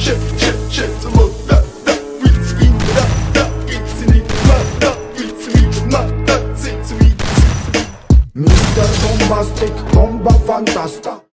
shit, look, that, it's me, that, it's me, that, it's me, that, it's me. Mr. Bombastic, bomba fantasta.